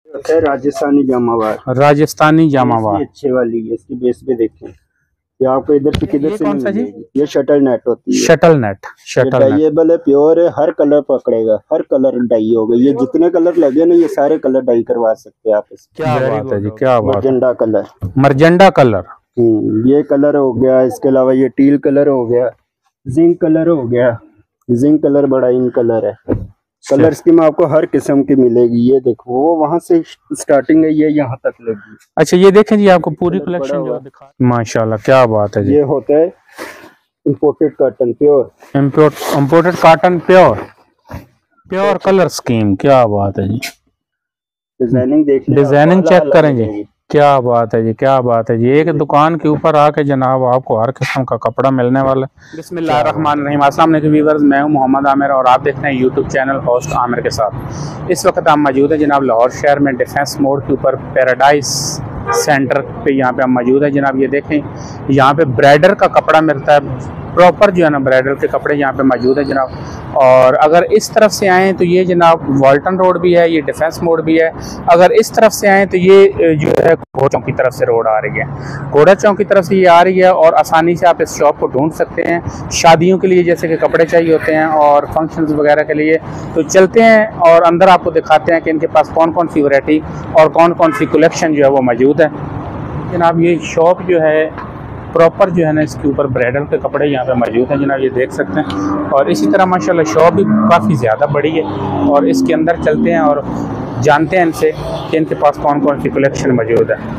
होता है राजस्थानी जामावार। राजस्थानी जामावार अच्छे वाली है, इसकी बेस पे देखें। ये आपको इधर से किधर से कौन सा जी? ये शटल नेट होती है। Shuttle net, shuttle net dyeable है, प्योर है, हर कलर पकड़ेगा, हर कलर डाई होगा। ये जितने कलर लगे ना ये सारे कलर डाई करवा सकते हैं आप इसमें। क्या बात है जी, क्या बात है। मरजेंडा कलर, मरजेंडा कलर, ये कलर हो गया। इसके अलावा ये टील कलर हो गया, जिंक कलर हो गया। जिंक कलर बड़ा इन कलर है। कलर स्कीम आपको हर किस्म की मिलेगी। ये देखो वो वहां से स्टार्टिंग है, ये यहाँ तक लगी। अच्छा ये देखें जी, आपको पूरी कलेक्शन जो दिखा, माशाल्लाह क्या बात है जी। ये होता है imported cotton, pure imported cotton, pure colour scheme. क्या बात है जी। डिजाइनिंग देख, डिजाइनिंग चेक करें जी, क्या बात है जी, क्या बात है जी। एक दुकान के ऊपर आके जनाब आपको हर किस्म का कपड़ा मिलने वाला है। बिस्मिल्लाहिर्रहमानिर्रहीम। अस्सलाम वालेकुम व्यूअर्स, मैं हूं मोहम्मद आमिर और आप देख रहे हैं यूट्यूब चैनल होस्ट आमिर के साथ। इस वक्त हम मौजूद है जनाब लाहौर शहर में डिफेंस मोड़ के ऊपर पैराडाइज सेंटर पे। यहाँ पे हम मौजूद है जनाब। ये देखें यहाँ पे ब्राइडल का कपड़ा मिलता है, प्रॉपर जो है ना ब्राइडल के कपड़े यहाँ पे मौजूद है जनाब। और अगर इस तरफ से आएँ तो ये जनाब वाल्टन रोड भी है, ये डिफेंस मोड़ भी है। अगर इस तरफ से आएँ तो ये जो है घोड़ा चौक की तरफ से रोड आ रही है, घोड़ा चौक की तरफ से ये आ रही है। और आसानी से आप इस शॉप को ढूंढ सकते हैं शादियों के लिए, जैसे कि कपड़े चाहिए होते हैं और फंक्शंस वगैरह के लिए। तो चलते हैं और अंदर आपको दिखाते हैं कि इनके पास कौन कौन सी वैरायटी और कौन कौन सी कलेक्शन जो है वो मौजूद है जनाब। ये शॉप जो है प्रॉपर जो है ना इसके ऊपर ब्राइडल के कपड़े यहाँ पे मौजूद हैं जनाब, ये देख सकते हैं। और इसी तरह माशाल्लाह शॉप भी काफ़ी ज़्यादा बड़ी है। और इसके अंदर चलते हैं और जानते हैं इनसे कि इनके पास कौन कौन सी कलेक्शन मौजूद है।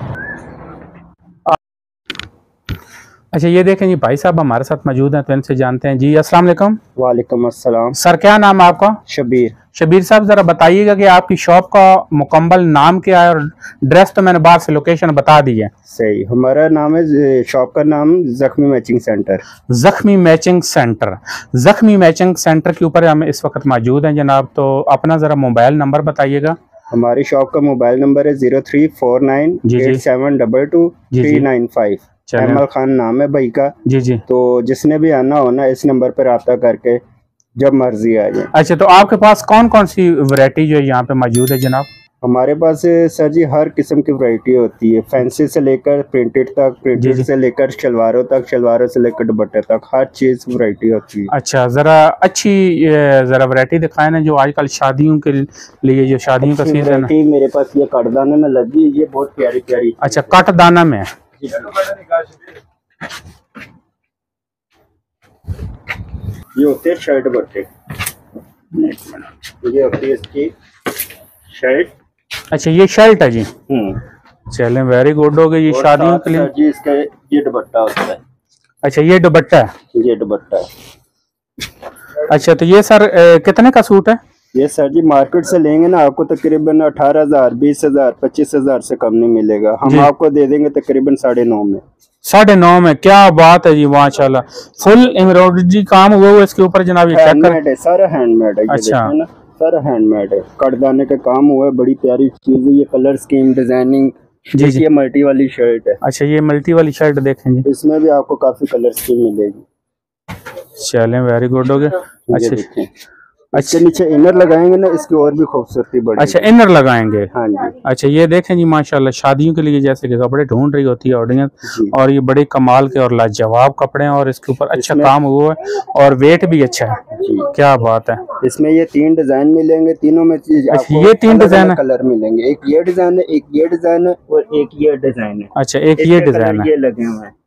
अच्छा ये देखें जी, भाई साहब हमारे साथ मौजूद हैं तो इनसे जानते हैं जी। अस्सलाम वालेकुम। वालेकुम अस्सलाम। सर क्या नाम है आपका? शबीर। शबीर साहब ज़रा बताइएगा कि आपकी शॉप का मुकम्मल नाम क्या है। और ड्रेस तो मैंने बाहर से लोकेशन बता दी है। सही, हमारा नाम है, शॉप का नाम Zakhmi matching centre. Zakhmi matching centre, Zakhmi matching centre के ऊपर हम इस वक्त मौजूद हैं जनाब। तो अपना ज़रा मोबाइल नंबर बताइएगा। हमारी शॉप का मोबाइल नंबर है 034987222395। अहमद खान नाम है भाई का। जी जी। तो जिसने भी आना हो ना इस नंबर पर रब्ता करके जब मर्जी आ जाए। अच्छा तो आपके पास कौन कौन सी वैरायटी जो है यहाँ पे मौजूद है जनाब? हमारे पास सर जी हर किस्म की वैरायटी होती है, फैंसी से लेकर प्रिंटेड तक, प्रिंटेड से लेकर शलवारों तक, शलवारों से लेकर दुपट्टे तक, हर चीज वैरायटी होती है। अच्छा ज़रा अच्छी ज़रा वैरायटी दिखाए ना, जो आजकल शादियों के लिए, जो शादियों का सीजन है। मेरे पास ये कटदाने में लगी, ये बहुत प्यारी प्यारी। अच्छा कटदाना में, ये होते हैं शर्ट बट्टे, ये होती है इसकी शर्ट। अच्छा ये शर्ट है जी। चलें वेरी गुड हो गई। ये शादियों के लिए जी इसका ये दुपट्टा होता है। अच्छा ये दुपट्टा है, ये दुपट्टा है। अच्छा तो ये सर कितने का सूट है? ये सर जी मार्केट से लेंगे ना आपको तकरीबन 18,000, 20,000, 25,000 से कम नहीं मिलेगा। हम आपको दे देंगे तकरीबन 9.5 में। 9.5 में? क्या बात है जी, माशाल्लाह। फुल एम्ब्रॉयडरी काम हुआ है इसके ऊपर जनाब। ये हैंडमेड है, सारा हैंडमेड है। अच्छा ना सारा हैंडमेड है, कटदाने का काम हुआ है, बड़ी प्यारी चीज है। ये कलर स्कीम डिजाइनिंग जी जी। ये मल्टी वाली शर्ट है। अच्छा ये मल्टी वाली शर्ट देखें जी, इसमें भी आपको काफी कलर स्कीम मिलेगी। चलें वेरी गुड हो गया। अच्छा अच्छा नीचे इनर लगाएंगे ना इसकी और भी खूबसूरती बढ़ेगी। अच्छा इनर लगाएंगे? हाँ जी। अच्छा ये देखें जी माशाल्लाह शादियों के लिए जैसे कि कपड़े ढूंढ रही होती है ऑडियंस, और ये बड़े कमाल के और लाजवाब कपड़े हैं और इसके ऊपर अच्छा काम हुआ है और वेट भी अच्छा है जी। क्या बात है। इसमें ये 3 डिजाइन मिलेंगे, तीनों में अच्छा ये 3 डिजाइन कलर मिलेंगे। एक ये डिजाइन है, एक ये डिजाइन है और एक ये डिजाइन है। अच्छा एक ये डिजाइन है, ये लगे हुए हैं।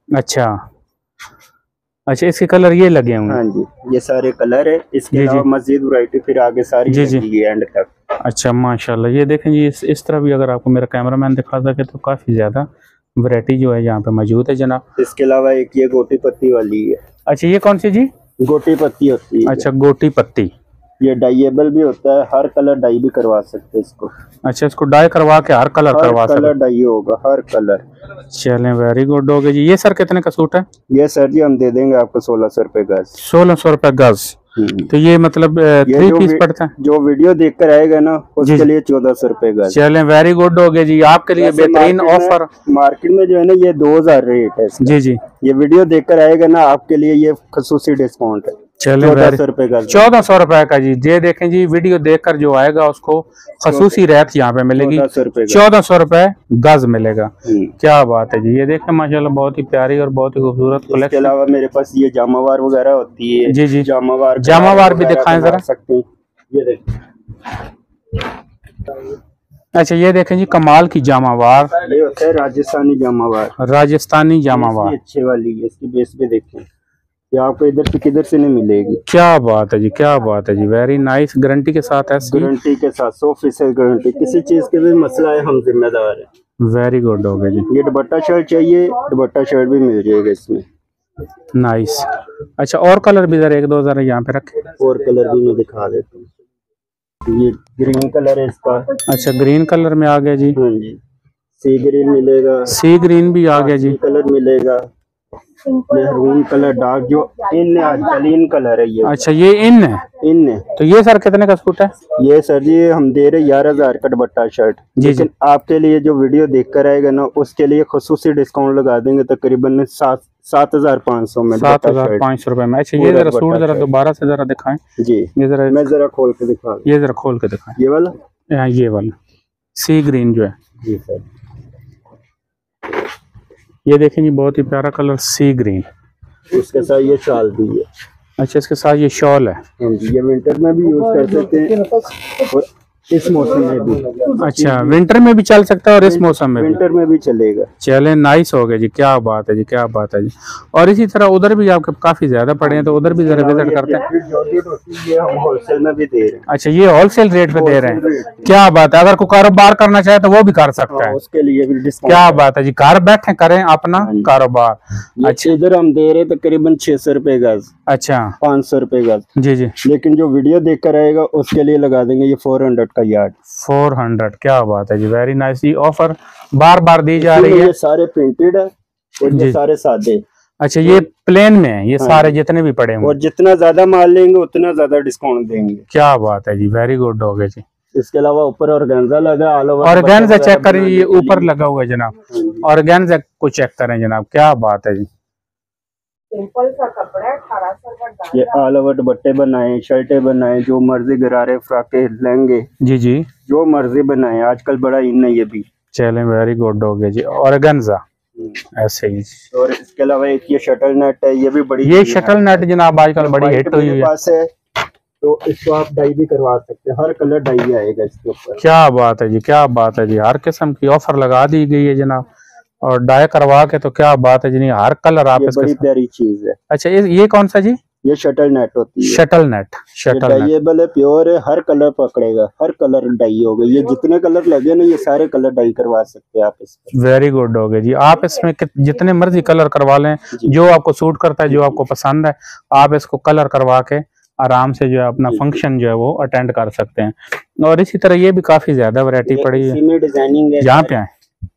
अच्छा इसके कलर ये लगे हुए हैं। हाँ जी ये सारे कलर है। इसके अलावा मजीद वैरायटी फिर आगे सारी जी एंड तक। अच्छा माशाल्लाह ये देखें जी, इस तरह भी अगर आपको मेरा कैमरामैन दिखा सके तो काफी ज्यादा वैरायटी जो है यहाँ पे मौजूद है जनाब। इसके अलावा एक ये गोटी पत्ती वाली है। अच्छा ये कौन सी जी? गोटी पत्ती होती है। अच्छा गोटी पत्ती, ये डाइएबल भी होता है, हर कलर डाई भी करवा सकते हैं इसको। अच्छा इसको डाई करवा के हर कलर करवा सकते हैं? कलर डाई होगा हर कलर। चलें वेरी गुड हो गया जी। ये सर कितने का सूट है? ये सर जी हम दे देंगे आपको 1600 रुपए गज। 1600 रुपए गज। तो ये मतलब 3 पीस पड़ता है। जो वीडियो देखकर आएगा ना उसके लिए 1400 रुपए गज। चलें वेरी गुड हो गया जी, आपके लिए बेहतरीन ऑफर। मार्केट में जो है ना ये 2000 रेट है जी जी। ये वीडियो देखकर आएगा ना आपके लिए ये खसूसी डिस्काउंट है। चले 1400 रुपए का। 1400 रुपए का जी। ये देखें जी, वीडियो देखकर जो आएगा उसको खसूसी रेट यहाँ पे मिलेगी, 1400 रुपए गज मिलेगा। क्या बात है जी। ये देखें माशाल्लाह बहुत ही प्यारी और बहुत ही खूबसूरत कलेक्शन। इसके अलावा मेरे पास ये जामावार वगैरह होती है। जी जी, जामावार भी दिखाएं जरा। सकते हैं, ये देखें। अच्छा ये देखें जी, कमाल की जामावार, ये होता है राजस्थानी जामावार। राजस्थानी जामावार अच्छे वाली है, इसकी बेस पे देखें, ये आपको इधर से किधर से नहीं मिलेगी। क्या बात है जी, क्या बात है जी। वेरी नाइस, गारंटी के साथ है। गारंटी के साथ 100% गारंटी, किसी चीज के भी मसला है हम जिम्मेदार है। वेरी गुड हो गया जी। ये दुपट्टा शर्ट चाहिए, दुपट्टा शर्ट भी मिल जाएगा इसमें। नाइस। अच्छा और कलर भी जरा एक दो जरा यहाँ पे रखे, और कलर भी मैं दिखा देता हूँ। ये ग्रीन कलर है इसका। अच्छा ग्रीन कलर में आ गया जी। हाँ जी, सी ग्रीन मिलेगा, सी ग्रीन भी आ गया जी। कलर मिलेगा, मेहरून कलर, डार्क जो इन आजकल इन कलर है ये। अच्छा ये इन है, इन है। तो ये सर कितने का सूट है? ये सर जी हम दे रहे 11,000 का दुपट्टा शर्ट। लेकिन आपके लिए जो वीडियो देख कर आएगा ना, उसके लिए खुसूसी डिस्काउंट लगा देंगे तकरीबन 7,500 में। 7,500 रुपए में। अच्छा ये जरा सूट जरा दोबारा से जरा दिखाएं जी। ये जरा, मैं जरा खोल के दिखा, ये जरा खोल के दिखाएं। ये वाला, ये वाला सी ग्रीन जो है जी सर। ये देखें जी, बहुत ही प्यारा कलर सी ग्रीन। उसके साथ ये शाल भी है। अच्छा इसके साथ ये शॉल है। हाँ जी, ये विंटर में भी यूज कर सकते हैं और इस मौसम में भी। अच्छा विंटर में भी चल सकता है और इस मौसम में विंटर में भी चलेगा। चले नाइस हो गया जी। क्या बात है जी, क्या बात है जी। और इसी तरह उधर भी आपके काफी ज्यादा पड़े हैं, तो उधर भी जरा विजिट करते हैं। ये हम होलसेल में भी दे रहे हैं। अच्छा ये होलसेल रेट पे दे रहे हैं। क्या बात है, अगर कोई कारोबार करना चाहे तो वो भी कर सकता है। उसके लिए भी डिस्काउंट। क्या बात है जी, घर बैठे करें अपना कारोबार। अच्छा इधर हम दे रहे तकरीबन 600 रुपए गज। अच्छा 500 रुपए गज जी जी। लेकिन जो वीडियो देख कर आएगा उसके लिए लगा देंगे ये 400 का यार्ड। 400। क्या बात है जी, वेरी नाइस। ये ऑफर बार बार दी जा रही है। ये सारे प्रिंटेड है और ये सारे सादे। अच्छा ये प्लेन में है ये सारे जितने भी पड़े हैं, और जितना ज्यादा माल लेंगे उतना ज्यादा डिस्काउंट देंगे। क्या बात है जी, वेरी गुड हो गया जी। इसके अलावा ऊपर ऑर्गेन्जा लगा, ऑल ओवर ऑर्गेन्जा चेक करें, ये ऊपर लगा हुआ है जनाब। ऑर्गेन्जा को चेक करें जनाब, क्या बात है जी। सिंपल सा कपड़ा है, 1800 का। ये ऑल ओवर दुपट्टे बनाए, शर्टें बनाए, जो मर्जी गरारे, फ्राके, लहंगे, जी जी, जो मर्जी बनाए। आजकल बड़ा इन है ये भी। चलें वेरी गुड हो गया जी। ऑर्गेन्जा ऐसे ही। और इसके अलावा एक ये शटल नेट है, ये भी बड़ी, ये शटल नेट जनाब आजकल बड़ी हिट हुई है। पास है तो इसको आप डाई भी करवा सकते हैं, हर कलर डाई आएगा इसके ऊपर। क्या बात है जी, क्या बात है जी। हर किस्म की ऑफर लगा दी गई है जनाब, और डाई करवा के तो क्या बात है जी। हर कलर आप बड़ी प्यारी चीज है। अच्छा ये कौन सा जी? ये शटल नेट होती है। Shuttle net, shuttle net dyeable है, प्योर है, हर कलर पकड़ेगा, हर कलर डाई होगा। ये जितने कलर लगे ना ये सारे कलर डाई करवा सकते हैं आप इसमें। वेरी गुड हो गया जी। आप इसमें जितने मर्जी कलर करवा लें, जो आपको सूट करता है, जो आपको पसंद है, आप इसको कलर करवा के आराम से जो है अपना फंक्शन जो है वो अटेंड कर सकते हैं। और इसी तरह ये भी काफी ज्यादा वैरायटी पड़ी है। डिजाइनिंग है यहाँ पे आए।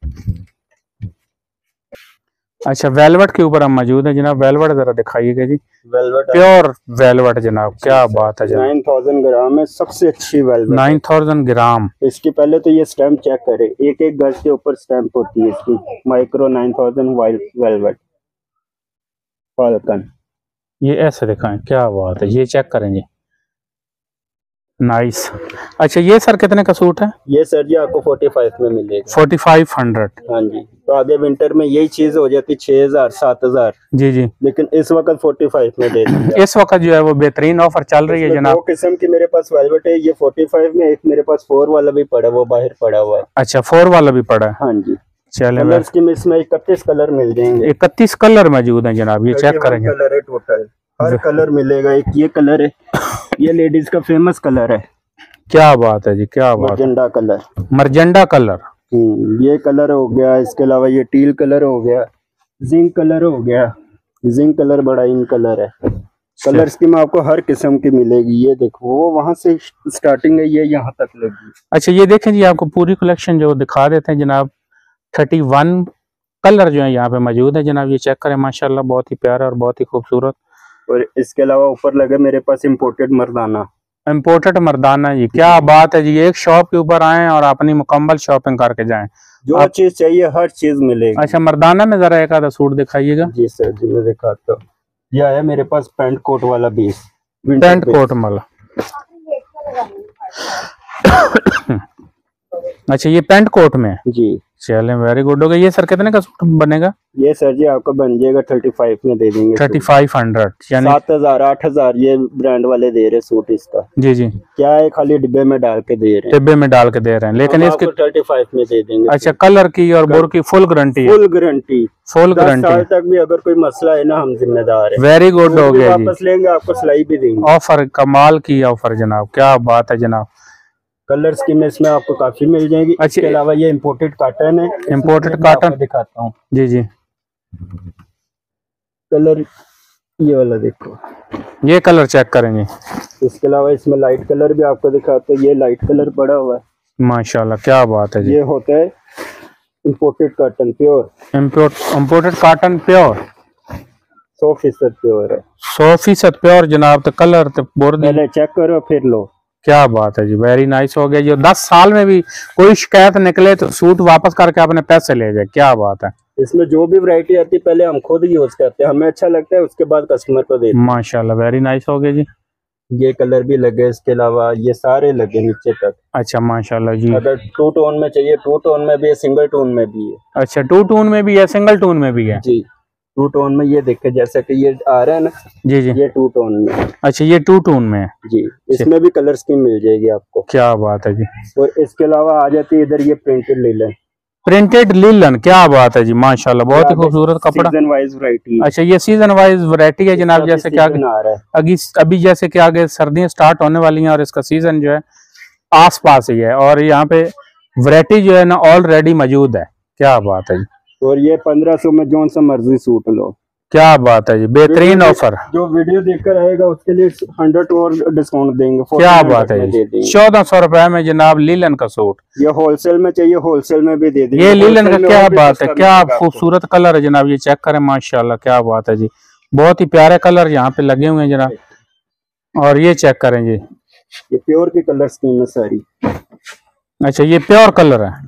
अच्छा वेलवेट के ऊपर हम मौजूद है जनाब। वेलवेट जरा दिखाइएगा जी। वेलवेट, प्योर वेलवेट जनाब, क्या बात है जनाब। 9000 ग्राम है, सबसे अच्छी वेलवेट। 9000 ग्राम। इसकी पहले तो ये स्टैम्प चेक करें, एक एक गज के ऊपर स्टैम्प होती है इसकी। Micro 9000 velvet falcon. ये ऐसे दिखाएं, क्या बात है। ये चेक करें जी, नाइस। अच्छा ये सर कितने का सूट है? ये सर जी आपको 45 में मिलेगा। 4500। हाँ जी, तो आगे विंटर में यही चीज हो जाती 6000 7000। जी जी, लेकिन इस वक्त 45 में दे देंगे। इस वक्त जो है वो बेहतरीन ऑफर चल रही है जनाब। दो किस्म की मेरे पास वेलवेट है, ये 45 में, एक मेरे पास 4 वाला भी पड़ा, वो बाहर पड़ा हुआ है। अच्छा 4 वाला भी पड़ा है। हाँ जी। चले इसमें 31 कलर मिल जाएंगे। 31 कलर मौजूद है जनाब, ये चेक करेंगे। कलर है टोटल, हर कलर मिलेगा। एक ये कलर है, ये लेडीज का फेमस कलर है। क्या बात है जी, क्या बात। Magenta colour, magenta colour. ये कलर हो गया। इसके अलावा ये टील कलर हो गया, जिंक कलर हो गया। जिंक कलर बड़ा इन कलर है। कलर स्कीम आपको हर किस्म की मिलेगी। ये देखो वो वहां से स्टार्टिंग है, ये यहाँ तक लगी। अच्छा ये देखें जी, आपको पूरी कलेक्शन जो दिखा देते हैं जनाब। 31 कलर जो है यहाँ पे मौजूद है जनाब। ये चेक करें, माशाल्लाह बहुत ही प्यारा और बहुत ही खूबसूरत। और इसके अलावा ऊपर लगे मेरे पास इम्पोर्टेड मर्दाना। इम्पोर्टेड मर्दाना जी, क्या बात है जी। एक शॉप के ऊपर आए और अपनी मुकम्मल शॉपिंग करके जाएं। जो चीज चाहिए हर चीज मिलेगी। अच्छा मर्दाना में जरा एक आधा सूट दिखाइएगा। जी सर जी, मैं दिखाता हूँ। ये आया मेरे पास पैंट कोट वाला पीस। पेंट कोट वाला। अच्छा ये पेंट कोट में है जी। चलें वेरी गुड हो गया। ये सर कितने का सूट बनेगा? ये सर जी आपको बन जाएगा 35 में दे देंगे। 3500 यानी 7000 8000 ये ब्रांड वाले दे रहे सूट इसका। जी जी क्या है खाली डिब्बे में डाल के दे रहे हैं। डिब्बे में डाल के दे रहे हैं लेकिन इसके 35 में दे देंगे। अच्छा कलर की और बोर की फुल गारंटी है? Full guarantee. फुल 10 गारंटी साल तक भी अगर कोई मसला है ना हम जिम्मेदार है। वेरी गुड हो गया जी। वापस लेंगे आपको सिलाई भी देंगे। ऑफर कमाल की ऑफर जनाब, क्या बात है जनाब। कलर स्कीम इसमें आपको काफी मिल जाएगी। अच्छा, इसके अलावा ये इम्पोर्टेड कॉटन है। इम्पोर्टेड कॉटन दिखाता हूँ। जी जी। कलर ये वाला देखो, ये कलर चेक करेंगे। इसके अलावा इसमें लाइट कलर भी आपको दिखाते हैं। ये लाइट कलर पड़ा हुआ है माशाल्लाह, क्या बात है जी। ये होता है imported cotton pure. Imported cotton pure 100% pure है। 100% प्योर जनाब। तो कलर तो बोर पहले चेक करो फिर लो। क्या बात है जी, वेरी नाइस हो गया। जो 10 साल में भी कोई शिकायत निकले तो सूट वापस करके अपने पैसे ले जाए, क्या बात है। इसमें जो भी वैरायटी आती है पहले हम खुद यूज करते हैं, हमें अच्छा लगता है, उसके बाद कस्टमर को देते हैं। माशाल्लाह वेरी नाइस हो गया जी। ये कलर भी लगे, इसके अलावा ये सारे लगे नीचे तक। अच्छा माशाल्लाह जी। अगर 2 टोन में चाहिए 2 टोन में भी है, सिंगल टोन में भी है। अच्छा 2 टोन में भी है, सिंगल टोन में भी है जी। 2 टोन में ये देखे जैसे कि ये आ रहा है ना जी जी, ये 2 टोन में। अच्छा ये 2 टोन में है जी। इसमें भी कलर स्कीम मिल जाएगी आपको। क्या बात है जी। और इसके अलावा आ जाती है इधर ये प्रिंटेड लीलन। प्रिंटेड लीलन, क्या बात है जी माशाल्लाह, बहुत ही खूबसूरत कपड़ा। Season wise variety. अच्छा ये सीजन वाइज वैरायटी है जनाब। जैसे क्या आ रहा है अभी जैसे कि आगे सर्दियां स्टार्ट होने वाली हैं और इसका सीजन जो है आस पास ही है और यहाँ पे वैरायटी जो है ना ऑलरेडी मौजूद है, क्या बात है जी। और ये 1500 में जो सा मर्जी सूट लो। क्या बात है जी, बेहतरीन ऑफर। जो वीडियो देखकर आएगा उसके लिए 100 और डिस्काउंट देंगे। क्या बात है जी, 1400 रुपए में जनाब लीलन का सूट। ये होलसेल में चाहिए होलसेल में भी दे देंगे। ये लीलन का क्या बात है, क्या खूबसूरत कलर है जनाब। ये चेक करें माशाल्लाह, क्या बात है जी, बहुत ही प्यारे कलर यहाँ पे लगे हुए हैं जनाब। और ये चेक करें जी, ये प्योर की कलर स्कीम है सारी। अच्छा ये प्योर कलर है,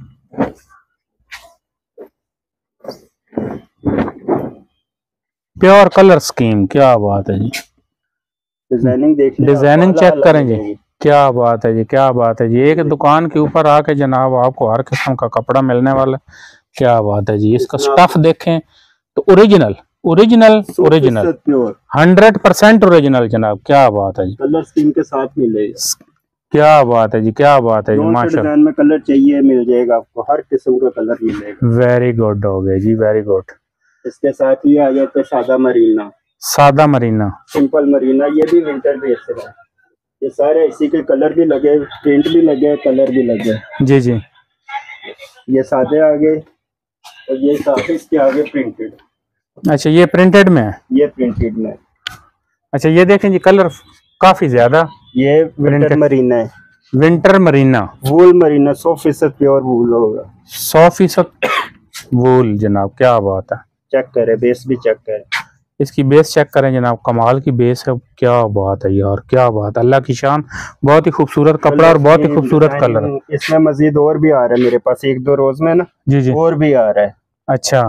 प्योर कलर स्कीम, क्या बात है जी। डिजाइनिंग देख लें, डिजाइनिंग चेक करेंगे। क्या बात है जी, क्या बात है जी। एक दुकान के ऊपर आके जनाब आपको हर किस्म का कपड़ा मिलने वाला, क्या बात है जी। इसका स्टफ देखें तो ओरिजिनल ओरिजिनल ओरिजिनल 100% ओरिजिनल जनाब, क्या बात है जी। कलर स्कीम के साथ मिलेगा। क्या बात है जी, क्या बात है जी माशाल्लाह। डिजाइन में कलर चाहिए मिल जाएगा आपको, हर किस्म का कलर मिलेगा। वेरी गुड हो गया जी, वेरी गुड। इसके साथ ही आ जाते हैं सादा मरीना। सादा मरीना, सिंपल मरीना, ये भी विंटर बेस है। ये सारे इसी के कलर भी लगे, प्रिंट भी लगे, कलर भी लगे। जी जी। ये सादे आगे और ये सादे इसके आगे प्रिंटेड। अच्छा ये प्रिंटेड में है, ये प्रिंटेड में। अच्छा ये देखें जी कलर काफी ज्यादा। ये विंटर मरीना है। Winter merino, wool merino 100% pure wool होगा। 100% वूल जनाब, क्या बात है। चेक करें, बेस भी चेक करें, इसकी बेस चेक करें जनाब, कमाल की बेस है, क्या बात है यार, क्या बात, अल्लाह की शान। बहुत ही खूबसूरत कपड़ा और बहुत ही खूबसूरत कलर है। इसमें मजीद और भी आ रहा है मेरे पास, 1-2 रोज में ना जी जी और भी आ रहा है। अच्छा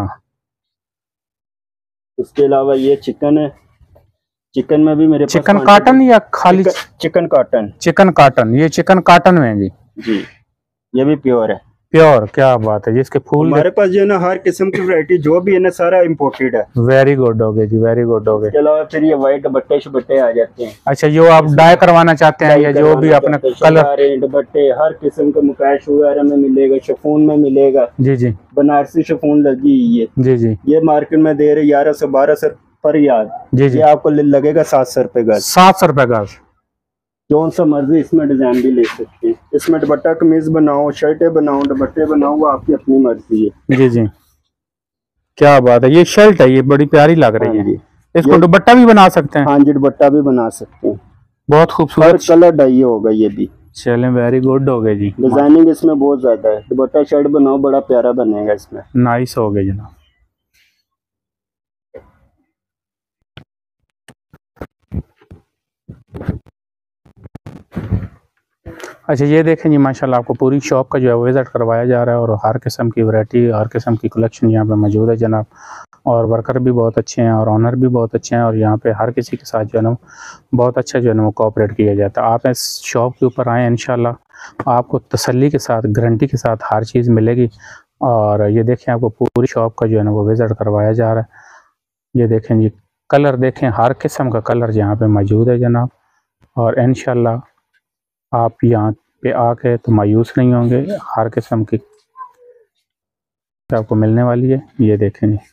उसके अलावा ये चिकन है। चिकन में भी मेरे पास चिकन कॉटन या खाली चिकन कॉटन? चिकन कॉटन, ये चिकन कॉटन में है जी। जी ये भी प्योर है। प्योर, क्या बात है जी। इसके फूल हमारे पास जो है ना हर किस्म की वैरायटी जो भी है ना सारा इम्पोर्टेड है। वेरी गुड हो गए जी, वेरी गुड हो गए। इसके अलावा फिर ये व्हाइट दुपट्टे आ जाते हैं। अच्छा जो आप डाई करवाना चाहते हैं या जो भी अपने कलर दुपट्टे हर किस्म के मुकाश वगैरह में मिलेगा, शिफॉन में मिलेगा। जी जी, बनारसी शिफॉन लगी हुई है। जी जी, ये मार्केट में दे रहे 1100-1200 पर यार्ड। जी जी, ये आपको लगेगा 700 रुपए गज। 700 रुपए गज। जो सा मर्जी इसमें डिजाइन भी ले सकते हैं। इसमें दुपट्टा कमीज बनाओ, शर्टें बनाओ, दुपट्टे बनाओ, वो आपकी अपनी मर्जी है। जी जी, क्या बात है। ये शर्ट है, ये बड़ी प्यारी लग रही है। इसको दुपट्टा भी बना सकते हैं? हाँ जी, दुपट्टा भी बना सकते हैं। बहुत खूबसूरत कलर डाई होगा ये भी। चलें, वेरी गुड हो गए जी। डिजाइनिंग इसमें बहुत ज्यादा है। दुपट्टा शर्ट बनाओ, बड़ा प्यारा बनेगा इसमें। नाइस हो गए जनाब। अच्छा ये देखें जी माशाल्लाह आपको पूरी शॉप का जो है वो विज़िट करवाया जा रहा है और हर किस्म की वैरायटी, हर किस्म की कलेक्शन यहाँ पे मौजूद है जनाब। और वर्कर भी बहुत अच्छे हैं और ऑनर भी बहुत अच्छे हैं और यहाँ पे हर किसी के साथ जो है ना बहुत अच्छा जो है ना वो कोऑपरेट किया जाता है। आप इस शॉप के ऊपर आएँ, इंशाल्लाह आपको तसल्ली के साथ, गारंटी के साथ हर चीज़ मिलेगी। और ये देखें आपको पूरी शॉप का जो है ना वो विज़िट करवाया जा रहा है। ये देखें जी, कलर देखें, हर किस्म का कलर यहाँ पे मौजूद है जनाब। और इंशाल्लाह आप यहाँ पे आके तो मायूस नहीं होंगे, हर किस्म की आपको मिलने वाली है। ये देखें जी।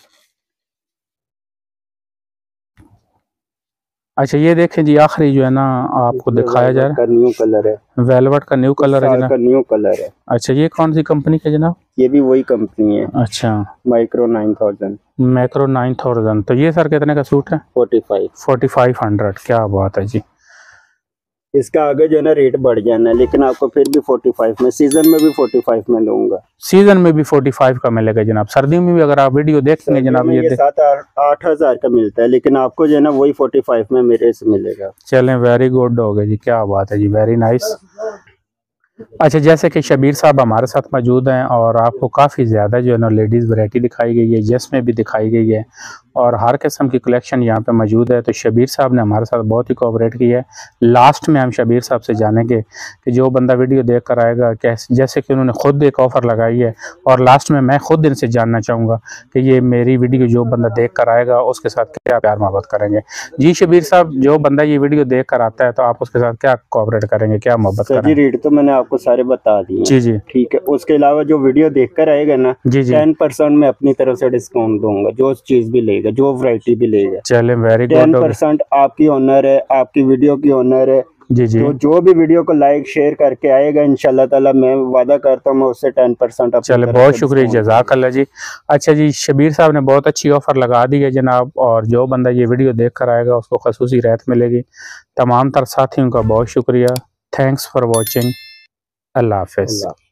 अच्छा ये देखें जी, आखिरी जो है ना आपको दिखाया जा रहा है, न्यू कलर है, वेलवेट का न्यू कलर है जनाब। न्यू कलर है। अच्छा ये कौन सी कंपनी का जनाब? ये भी वही कंपनी है। अच्छा, माइक्रो 9000। मैक्रो 9000। तो ये सर कितने का सूट है? 4500। क्या बात है जी। इसका आगे जो है ना रेट बढ़ जाना है, लेकिन आपको फिर भी 45 में, सीजन में भी 45 में दूंगा। सीजन में भी 45 का मिलेगा जनाब। सर्दियों में भी अगर आप वीडियो देखेंगे जनाब ये 7-8 हज़ार का मिलता है, लेकिन आपको जो है ना वही 45 में मेरे से मिलेगा। चलें, वेरी गुड हो गया जी, क्या बात है जी, वेरी नाइस। अच्छा जैसे कि शबीर साहब हमारे साथ मौजूद हैं और आपको काफ़ी ज़्यादा जो है ना लेडीज़ वैरायटी दिखाई गई है, जेंट्स में भी दिखाई गई है और हर किस्म की कलेक्शन यहाँ पे मौजूद है। तो शबीर साहब ने हमारे साथ बहुत ही कोऑपरेट किया है। लास्ट में हम शबीर साहब से जानेंगे कि जो बंदा वीडियो देख कर आएगा कैसे, जैसे कि उन्होंने खुद एक ऑफ़र लगाई है और लास्ट में मैं खुद इनसे जानना चाहूँगा कि ये मेरी वीडियो जो बंदा देख कर आएगा उसके साथ क्या प्यार मोहब्बत करेंगे। जी शबीर साहब, जो बंदा ये वीडियो देख कर आता है तो आप उसके साथ क्या कोऑपरेट करेंगे, क्या मोहब्बत करेंगे? रेट तो मैंने आपको सारे बता दिए। जी जी ठीक है। उसके अलावा जो वीडियो देख कर आएगा ना, जी जी 10% मैं अपनी तरफ से डिस्काउंट दूंगा, जो चीज भी लेगा, जो वैरायटी भी लेगा। चले, वेरी गुड। 10% आपकी ऑनर है, आपकी वीडियो की ऑनर है। जी जी, तो जो भी वीडियो को लाइक शेयर करके आएगा इंशाल्लाह ताला मैं वादा करता हूँ मैं उससे 10% चले, बहुत शुक्रिया, जज़ाकल्लाह जी। अच्छा जी, शबीर साहब ने बहुत अच्छी ऑफ़र लगा दी है जनाब और जो बंदा ये वीडियो देख कर आएगा उसको खसूसी राहत मिलेगी। तमाम तर साथियों का बहुत शुक्रिया। Thanks for watching. अल्लाह हाफ़िज़।